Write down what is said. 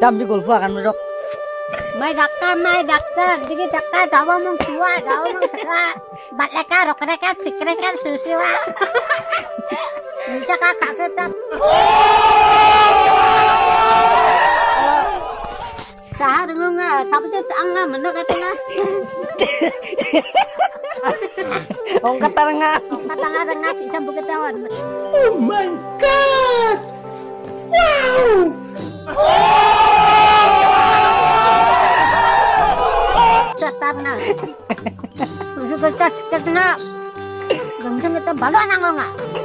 Tam di gulfa kan masuk. Mai dakka digi dakka dawa mong tua dawa mong saka batleka rokreka sikreka susiwa bisa kakak kita sahar ngunga tapi tu angga menok kata na Ong kataranga. katanga bisa begitawan. Oh my god! Wow! Catarna. Susu kertas kertasna. Ganteng kita balu anak nggak?